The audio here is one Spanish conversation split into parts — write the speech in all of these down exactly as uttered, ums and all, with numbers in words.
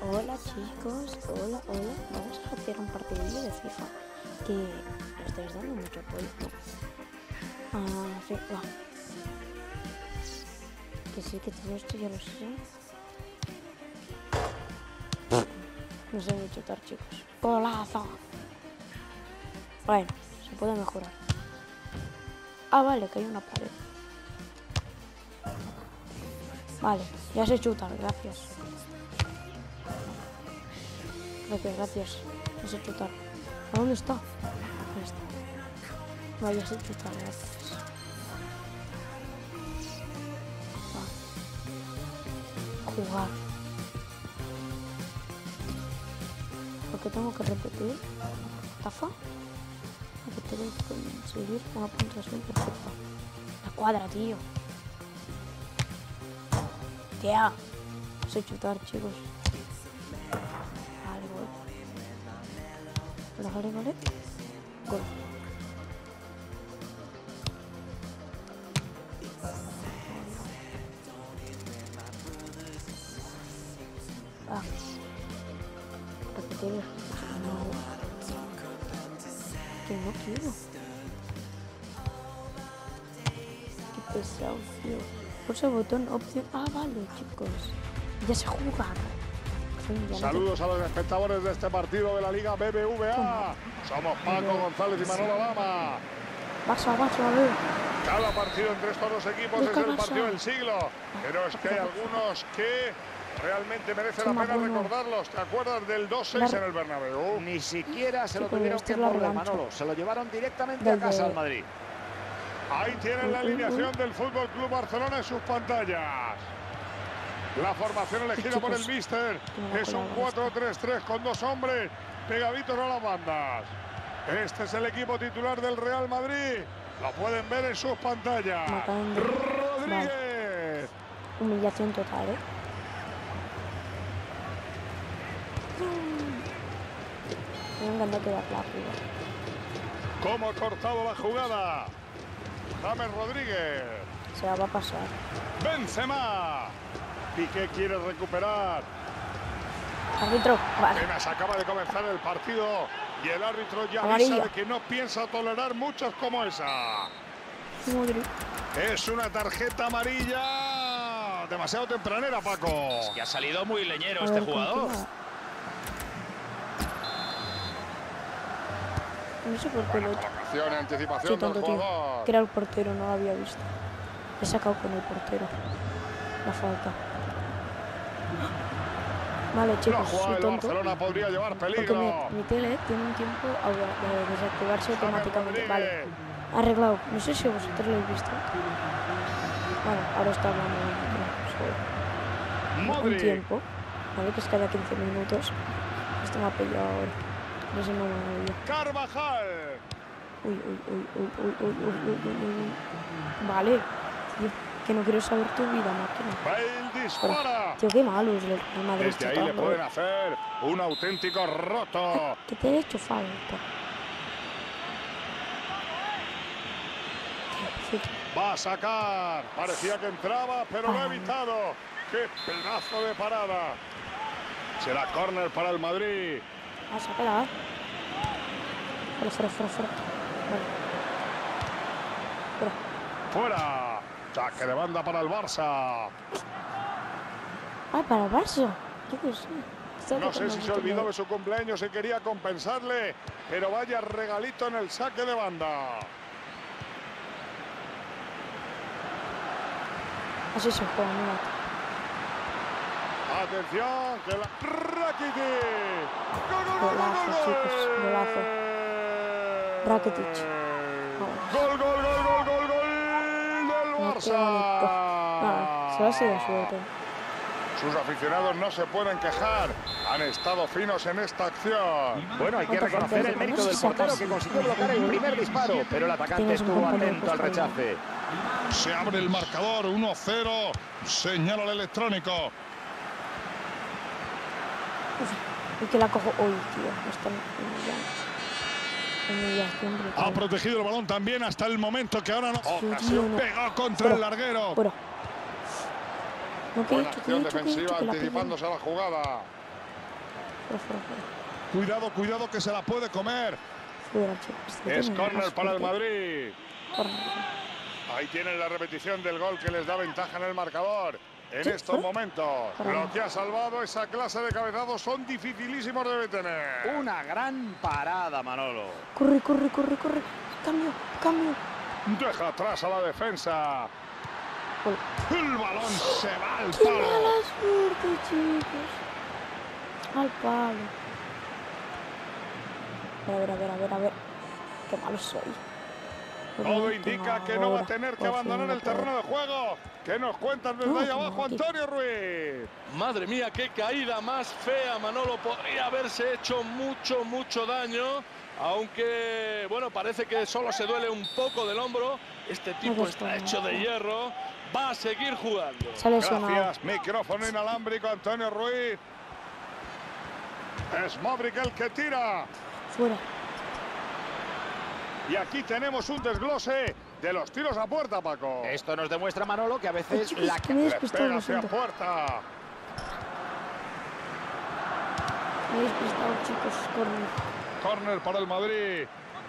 Hola chicos, hola, hola. Vamos a hacer un partidillo de FIFA que le estáis dando mucho apoyo. Ah, sí, va. Que sí, que todo esto ya lo sé. No sé ni chutar, chicos. ¡Golazo! Bueno, se puede mejorar. Ah, vale, que hay una pared. Vale, ya sé chutar, gracias. Gracias, gracias. Ya sé chutar. ¿A dónde está? Ahí está. Vale, ya sé chutar, gracias. Va. Jugar. ¿Por qué tengo que repetir? ¿Tafa? Porque tengo que conseguir una puntuación perfecta. La cuadra, tío. Tía. No sé chutar, chicos. Vale, gol. Vale, vale, vale. Gol. Ah. Repetir. No. Que no quiero. Qué pesado, tío. Pulsa el botón opción. Ah, vale, chicos. Ya sé jugar. Ya Saludos no a los espectadores de este partido de la Liga B B V A. ¿Cómo? Somos Paco González y Manolo Lama. Barça, Barça, a ver. Cada partido entre estos dos equipos es el partido del siglo. Pero es que hay algunos que realmente merece la pena recordarlos. ¿Te acuerdas del dos seis en el Bernabéu? Ni siquiera se Sí, lo tuvieron este que es la morder, revancha. Manolo. Se lo llevaron directamente Desde- a casa al Madrid. Ahí tienen la alineación del Fútbol Club Barcelona en sus pantallas. La formación elegida por el míster es un cuatro tres tres con dos hombres pegaditos a las bandas. Este es el equipo titular del Real Madrid. Lo pueden ver en sus pantallas. Matando. Rodríguez. Vale. Humillación total, ¿eh? Me encanta quedar rápido. ¿Cómo ha cortado la jugada? James Rodríguez. Se la va a pasar. Benzema. Piqué quiere recuperar. Árbitro, vale. Apenas acaba de comenzar el partido y el árbitro ya Amarilla. avisa de que no piensa tolerar muchas como esa. Madrid. Es una tarjeta amarilla demasiado tempranera, Paco. Que ha salido muy leñero A este ver, jugador. continúa. No sé por qué lo he hecho. Colocación y anticipación Sí, tonto, del tío. jugador. Que era el portero, no lo había visto. He sacado con el portero. La falta. Vale, La chicos, jugada soy del tonto. Barcelona podría llevar Porque peligro. mi, mi tele tiene un tiempo de desactivarse James automáticamente. Rodríguez. Vale, arreglado. No sé si vosotros lo habéis visto. Bueno, ahora está hablando un Modric. tiempo. Vale, que es cada quince minutos. Esto me ha pillado ahora. No sé, no me ha oído. Carvajal. Uy, uy, uy, uy, uy, uy, uy, uy, uy, uy. Vale, tío, que no quiero saber tu vida, máquina. Bale dispara. Tío, qué malos el Real Madrid. Desde ahí le chutando, pueden eh. hacer un auténtico roto. Que te he hecho falta. Tío, sí. Va a sacar. Parecía que entraba, pero lo ha Ah. evitado. ¡Qué pedazo de parada! Será córner para el Madrid. Ah, sácala, eh. Fuera, fuera, fuera, fuera. Vale. Fuera. Fuera. Saque de banda para el Barça. Ah, para el Barça. Yo qué sé. Esto No es sé lo si que se me olvidó tenía- de su cumpleaños y quería compensarle, pero vaya regalito en el saque de banda. Así se juega, mira. Atención, que la... Rakitic. ¡Gol, gol, gol, Golazo, gol, gol! chicos, golazo. Rakitic. Vamos. Gol, gol, gol, gol, gol, gol del Qué Barça. bonito. Nada, solo ha sido suerte. Sus aficionados no se pueden quejar. Han estado finos en esta acción. Bueno, hay que Otra reconocer falta, el mérito ¿cómo del se saca portero así? que consiguió bloquear el primer disparo, pero el atacante Tienes un estuvo compañero atento al puesto ahí. rechace. Se abre el marcador, uno cero. Señala el electrónico. Y que la cojo hoy, tío. Me están humillando. Humillación brutal. Ha protegido el balón también hasta el momento que ahora no. Ocasión no. pegó contra Fuera. el larguero. Fuera. No, que he Buena hecho, que he acción hecho, que he defensiva hecho, que la pillan. anticipándose a la jugada. Fuera, fuera, fuera. Cuidado, cuidado que se la puede comer. Fuera, chicos. Es córner para el Madrid. Córner. Ahí tienen la repetición del gol que les da ventaja en el marcador. En Sí, estos fuera. momentos, Caramba. lo que ha salvado esa clase de cabezados son dificilísimos de detener. Una gran parada, Manolo. Corre, corre, corre, corre. Cambio, cambio. Deja atrás a la defensa. Gol. El balón se va al ¡Qué palo. mala suerte, chicos! Al palo. A ver, a ver, a ver, a ver. Qué malo soy. Todo indica que no va a tener que abandonar el terreno de juego. ¿Qué nos cuentan desde No, ahí no, abajo, aquí. Antonio Ruiz? Madre mía, qué caída más fea, Manolo. Podría haberse hecho mucho, mucho daño. Aunque, bueno, parece que solo se duele un poco del hombro. Este tipo No, está no, hecho de no. hierro. Va a seguir jugando. Se ha lesionado. Gracias, micrófono inalámbrico, Antonio Ruiz. Es Modric el que tira. Fuera. Y aquí tenemos un desglose de los tiros a puerta, Paco. Esto nos demuestra, Manolo, que a veces Chicos, la... que me he Le despistado, pega lo hacia siento. puerta. Me he despistado, chicos. Córner. Córner para el Madrid.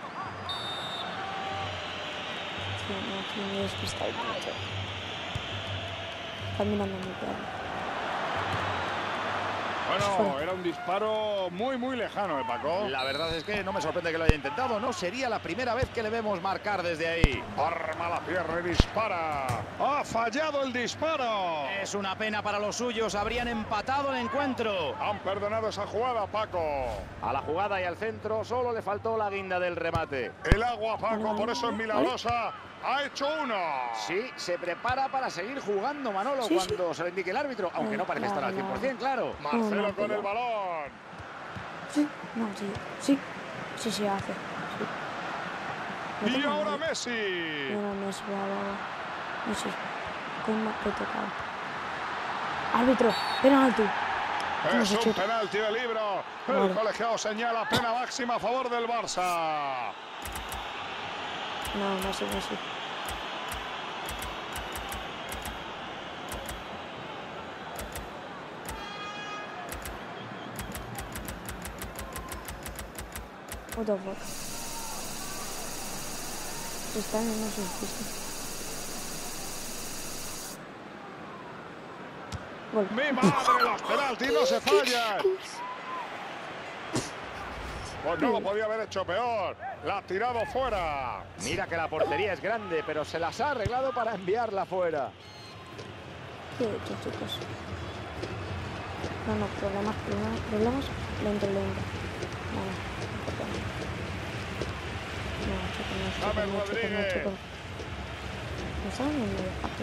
Sí, no, aquí me he despistado mucho. Caminando muy claro. Bueno, era un disparo muy, muy lejano, ¿eh, Paco? La verdad es que no me sorprende que lo haya intentado. No sería la primera vez que le vemos marcar desde ahí. Arma la pierna y dispara. ¡Ha fallado el disparo! Es una pena para los suyos. Habrían empatado el encuentro. Han perdonado esa jugada, Paco. A la jugada y al centro solo le faltó la guinda del remate. El agua, Paco, por eso es milagrosa. Ha hecho uno. Sí, se prepara para seguir jugando, Manolo, Sí, sí. cuando se le indique el árbitro. Aunque no parece estar al cien por cien, claro. Marcelo No, no, con pero- el balón. Sí, no, sí. Sí, sí se hace. Sí. No Y tengo ahora nada. Messi. Mira, Messi, va, va, va. Messi. Con más que tocado. Árbitro, penalti. ¿Qué Es hemos hecho? un penalti de libro. El Vale. colegiado señala pena máxima a favor del Barça. No, Messi, Messi. What the fuck? Están en una pista. Gol. ¡Mi madre! Los penaltis no se fallan. Pues no lo podía haber hecho peor. La ha tirado fuera. Mira que la portería es grande, pero se las ha arreglado para enviarla fuera. ¿Qué he hecho, chicos? No, no, problemas, problemas, problemas. Lento, lento. No, no, no importa. No, chicos, no, chicos, James no, chicos, no, Rodríguez. chicos. Me están en medio parte.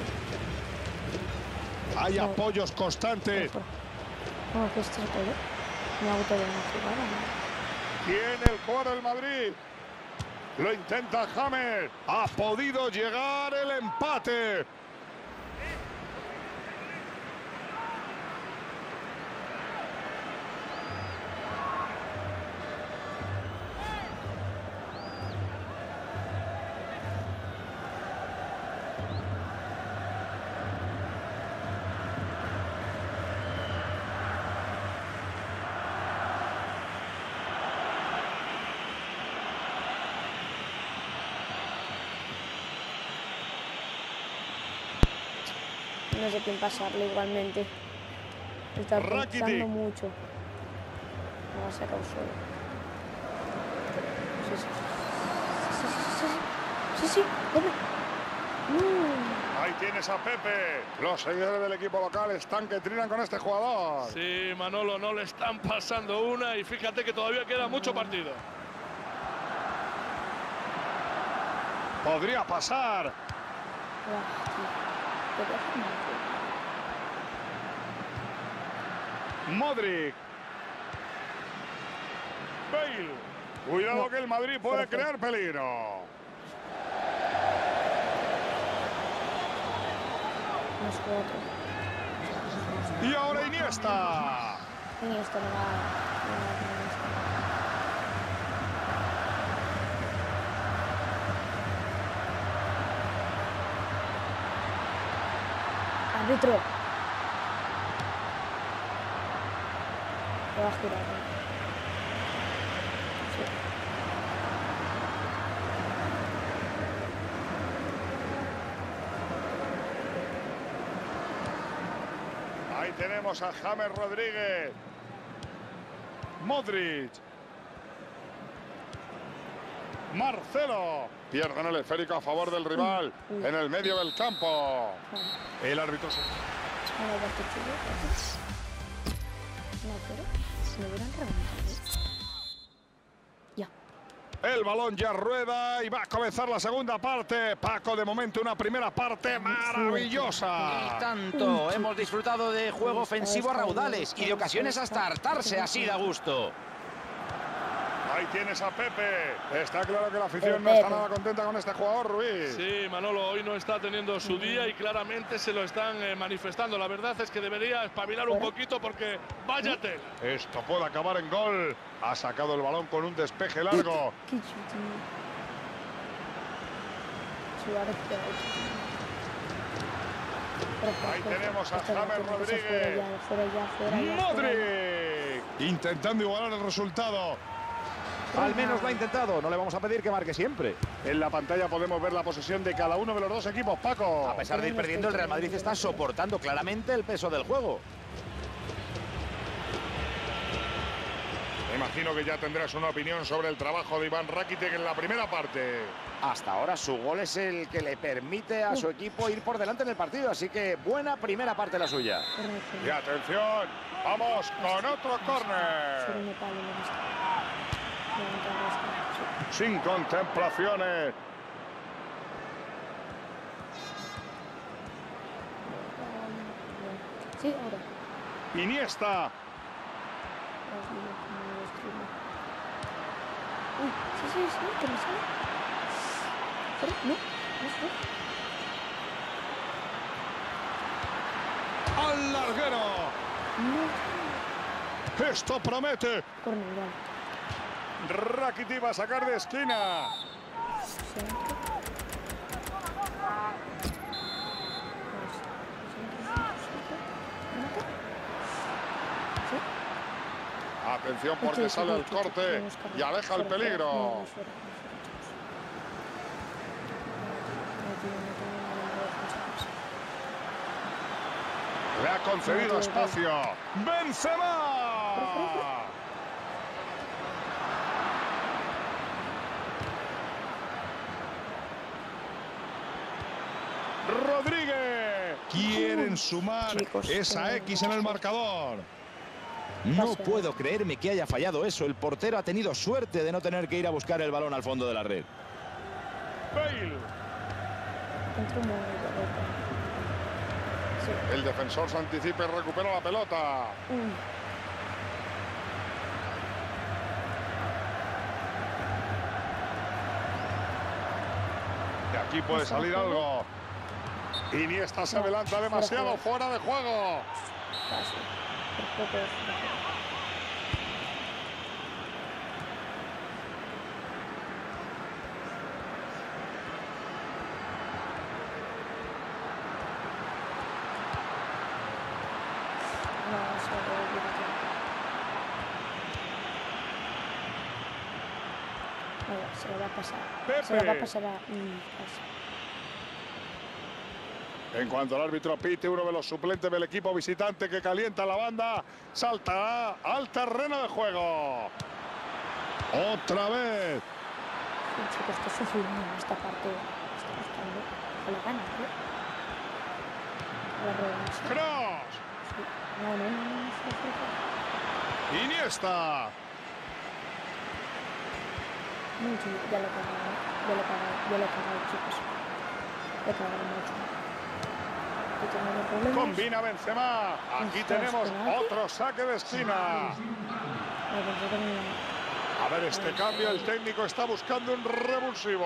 Hay No. apoyos constantes. No, que este es el gol. Me ha gustado una jugada, ¿no? Tiene el jugador del Madrid. Lo intenta James. Ha podido llegar el empate. No sé quién pasarle igualmente. Está Rakitic. pensando mucho. No va a sacar solo. Sí, sí. Sí, sí, sí, sí. Sí, sí. Doble. No. Ahí tienes a Pepe. Los seguidores del equipo local están que trinan con este jugador. Sí, Manolo, no le están pasando una y fíjate que todavía queda mucho partido. Podría pasar. Ah, tío. Te dejo mal, Modric. Bale. Cuidado No. que el Madrid puede Fuera, fuera. crear peligro. tío. Nos queda otro. Y ahora Iniesta. Y esto no va. No va, no va. Árbitro. Lo va a girar. ¿No? Sí. Ahí tenemos a James Rodríguez. Modric. Marcelo. Pierden el esférico a favor del rival Uy. en el medio del campo. Vale. El árbitro se... Ahora ya te chulo, gracias. No, pero si me hubieran reventado. Ya. El balón ya rueda y va a comenzar la segunda parte. Paco, de momento una primera parte maravillosa. Y tanto, hemos disfrutado de juego ofensivo a raudales y de ocasiones hasta hartarse así da gusto. Ahí tienes a Pepe. Está claro que la afición no está nada contenta con este jugador, Ruiz. Sí, Manolo hoy no está teniendo su día y claramente se lo están eh, manifestando. La verdad es que debería espabilar un poquito porque vaya tela. Esto puede acabar en gol. Ha sacado el balón con un despeje largo. Qué chulo. Suárez que ha hecho. Ahí tenemos a James Rodríguez. Modric. Intentando igualar el resultado. Al menos lo ha intentado, no le vamos a pedir que marque siempre. En la pantalla podemos ver la posesión de cada uno de los dos equipos, Paco. A pesar de ir perdiendo, el Real Madrid está soportando claramente el peso del juego. Me imagino que ya tendrás una opinión sobre el trabajo de Iván Rakitic en la primera parte. Hasta ahora su gol es el que le permite a su equipo ir por delante en el partido, así que buena primera parte la suya. Y atención, vamos con otro córner. Sin contemplaciones. Sí, ahora. Iniesta. Uy, sí, sí, sí, que me sale. Pero, no, no sé. Al larguero. No. Esto promete. Corner, vale. Rakitic va a sacar de esquina. Atención porque sale el corte y aleja el peligro. Le ha concedido espacio. ¡Benzema! Rodríguez. Quieren sumar esa X en el marcador. No puedo creerme que haya fallado eso. El portero ha tenido suerte de no tener que ir a buscar el balón al fondo de la red. Bale. El defensor se anticipa y recupera la pelota. Y aquí puede salir algo. Iniesta se adelanta demasiado, fuera de juego. Se lo va a pasar. Pepe. Se lo va a pasar a... En cuanto al árbitro pite, uno de los suplentes del equipo visitante que calienta la banda, salta al terreno de juego. Otra vez. El chico está sufriendo en esta parte. Está buscando que le gana, ¿eh? La revancha. Cross. Sí. No, no, no, no, no, no. Iniesta. Mucho, ya lo he cagado, ya lo he cagado, ya lo he cagado, chicos. Lo he cagado mucho. Aquí tenemos problemas. Combina Benzema. Aquí tenemos otro saque de esquina. A ver, este cambio, el técnico está buscando un revulsivo.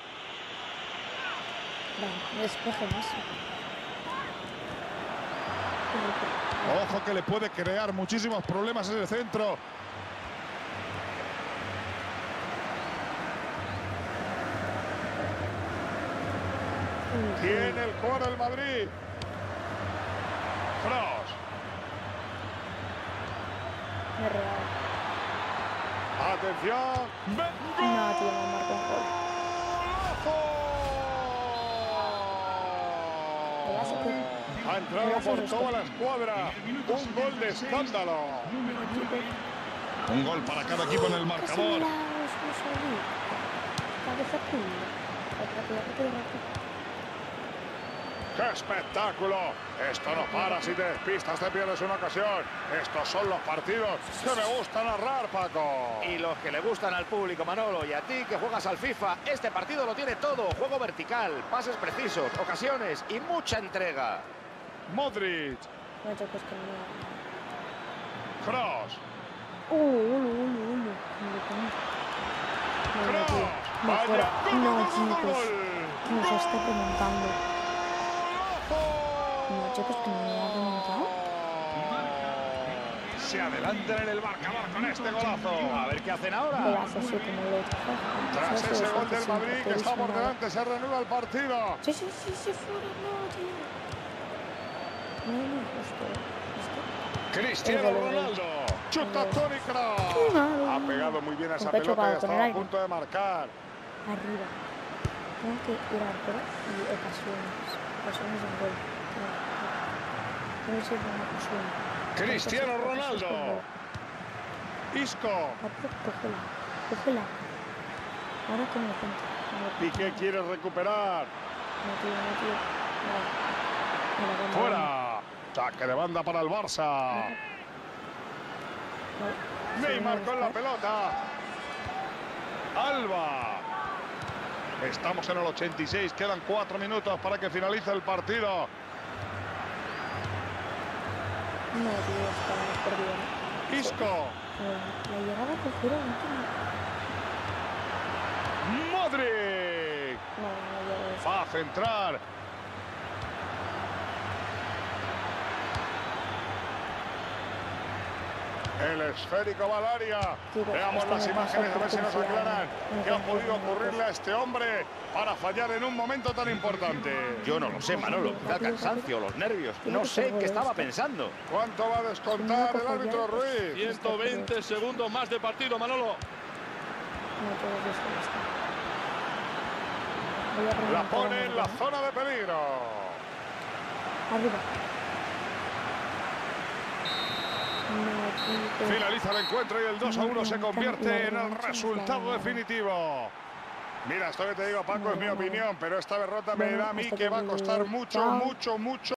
Vale, despeje más. Ojo que le puede crear muchísimos problemas en el centro. Tiene el cuadro el Madrid. Cross. Me regalo. Atención. No, tío, me marca un gol. Ha entrado por toda la escuadra. Un gol de escándalo. Un gol para cada equipo en el marcador. ¡Qué espectáculo! Esto no para, si te despistas te pierdes una ocasión. Estos son los partidos que me gusta narrar, Paco. Y los que le gustan al público, Manolo, y a ti que juegas al FIFA, este partido lo tiene todo. Juego vertical, pases precisos, ocasiones y mucha entrega. Modric. No te cuesta nada. Cross. Uh, ulu, ulu, ulu. Cross. No, fuera. Vaya. No, Gol, chicos. gol, gol. No se está remontando. No, chicos, que no me ha remontado. Se adelantan en el marcador con este golazo. A ver qué hacen ahora. Golazo, sí, como lo he hecho. Tras ese gol del Madrid que está por delante, se reanuda el partido. Sí, sí, sí, sí, fuera, no, tío. No, no, esto, esto. Cristiano Ronaldo. Chuta Toni Kroos. Ha pegado muy bien a esa pelota y estaba a punto de marcar. Arriba. Tengo que ir a arquero y ocasiones. Ocasiones en gol. Tiene que ser una ocasión. Cristiano Ronaldo. Isco. Cógela. Cógela. Ahora con el centro. Piqué quiere recuperar. No, tío, no, tío. No. No, Fuera. Saque de banda para el Barça. no. Neymar con la pelota. Alba. Estamos en el ochenta y seis. Quedan cuatro minutos para que finalice el partido. No, tío, estamos perdidos. Isco. La llegada que quiero última. Modric. No, no llega. Va a centrar. El esférico va al área. Veamos las imágenes a ver si nos aclaran qué ha podido ocurrirle a este hombre para fallar en un momento tan importante. Yo no lo sé, Manolo. Quizá el cansancio, los nervios. No sé qué estaba pensando. ¿Cuánto va a descontar el árbitro Ruiz? ciento veinte segundos más de partido, Manolo. No puedo decir esto. Voy a La remontar pone a en la zona de peligro. Arriba. No, tío. Finaliza el encuentro y el dos a uno se convierte en el resultado definitivo. Mira, esto que te digo, Paco, es mi opinión, pero esta derrota me da a mí que va a costar mucho, mucho, mucho.